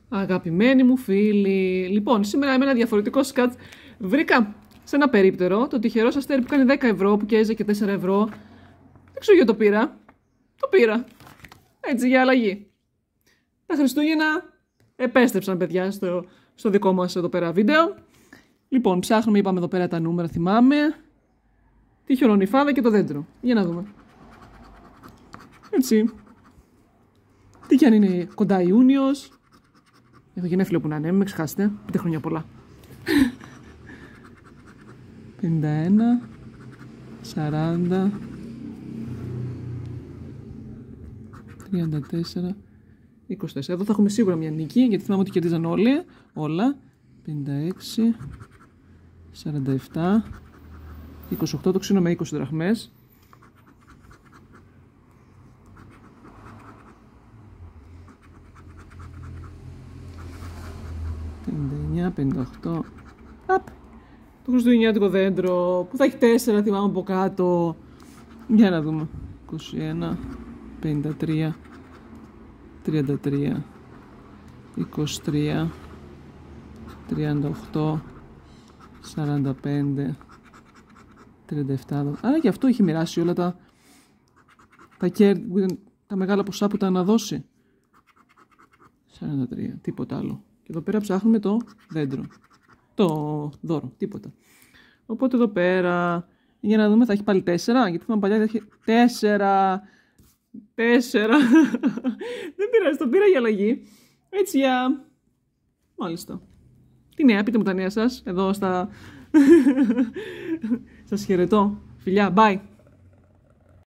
Αγαπημένοι μου φίλοι, λοιπόν, σήμερα με ένα διαφορετικό σκατ βρήκα σε ένα περίπτερο το τυχερό αστέρι που κάνει 10 ευρώ, που καίει και 4 ευρώ. Δεν ξέρω γιατί το πήρα. Το πήρα. Έτσι, για αλλαγή. Τα Χριστούγεννα επέστρεψαν, παιδιά, στο δικό μας εδώ πέρα βίντεο. Λοιπόν, ψάχνουμε, είπαμε εδώ πέρα τα νούμερα, θυμάμαι. Τη χιονονυφάδα και το δέντρο. Για να δούμε. Έτσι. Τι κι αν είναι κοντά Ιούνιος. Έχω γενέθλιο που να είναι, μην με ξεχάσετε. 5 χρόνια πολλά. 51, 40, 34, 24. Εδώ θα έχουμε σίγουρα μια νίκη, γιατί θυμάμαι ότι κερδίζαν όλα. 56, 47, 28, το ξύνω με 20 δραχμές. 59, 58. Απ! Το χριστουγεννιάτικο δέντρο που θα έχει 4, θυμάμαι από κάτω. Για να δούμε. 21, 53, 33, 23, 38, 45, 37. Άρα και αυτό έχει μοιράσει όλα τα κέρδη, τα μεγάλα ποσά που τα αναδώσει. 43, τίποτα άλλο. Και εδώ πέρα ψάχνουμε το δέντρο. Το δώρο, τίποτα. Οπότε εδώ πέρα, για να δούμε, θα έχει πάλι 4. Γιατί θυμάμαι παλιά θα έχει 4. 4. Δεν πειράζει, το πήρα για αλλαγή. Έτσι για... Μάλιστα. Τι νέα, πείτε μου τα νέα σας. Εδώ στα... Σας χαιρετώ. Φιλιά, bye.